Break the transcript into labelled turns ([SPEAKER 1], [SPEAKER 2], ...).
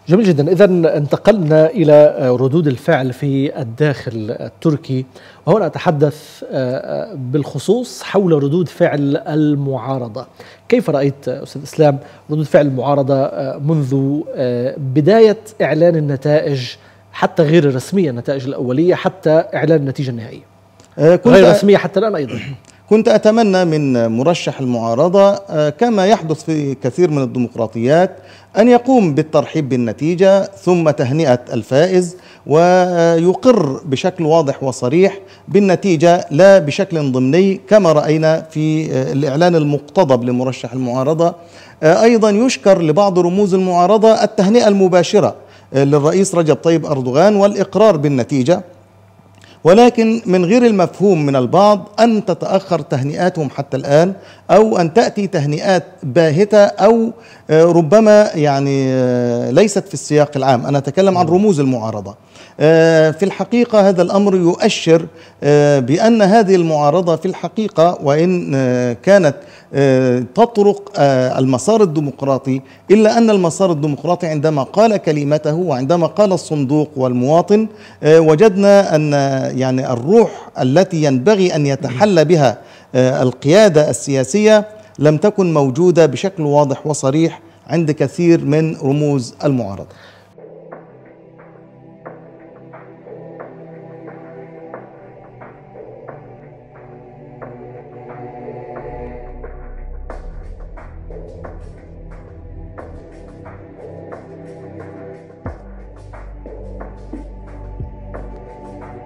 [SPEAKER 1] جميل جدا. إذا انتقلنا إلى ردود الفعل في الداخل التركي، وهنا أتحدث بالخصوص حول ردود فعل المعارضة. كيف رأيت أستاذ إسلام ردود فعل المعارضة منذ بداية إعلان النتائج، حتى غير الرسمية، النتائج الأولية، حتى إعلان النتيجة النهائية غير رسمية حتى الآن أيضا؟
[SPEAKER 2] كنت أتمنى من مرشح المعارضة كما يحدث في كثير من الديمقراطيات أن يقوم بالترحيب بالنتيجة ثم تهنئة الفائز، ويقر بشكل واضح وصريح بالنتيجة لا بشكل ضمني كما رأينا في الإعلان المقتضب لمرشح المعارضة. أيضا يشكر لبعض رموز المعارضة التهنئة المباشرة للرئيس رجب طيب أردوغان والإقرار بالنتيجة، ولكن من غير المفهوم من البعض أن تتأخر تهنئاتهم حتى الآن، أو أن تأتي تهنئات باهتة أو ربما يعني ليست في السياق العام. أنا أتكلم عن رموز المعارضة. في الحقيقة هذا الأمر يؤشر بأن هذه المعارضة في الحقيقة وإن كانت تطرق المسار الديمقراطي، إلا أن المسار الديمقراطي عندما قال كلمته وعندما قال الصندوق والمواطن وجدنا أن يعني الروح التي ينبغي أن يتحلى بها القيادة السياسية لم تكن موجودة بشكل واضح وصريح عند كثير من رموز المعارضة.